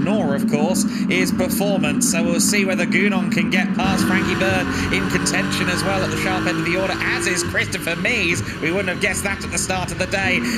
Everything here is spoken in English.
nor, of course, his performance. So we'll see whether Gounon can get past Frankie Byrne in contention as well at the sharp end of the order, as is Christopher Mies. We wouldn't have guessed that at the start of the day.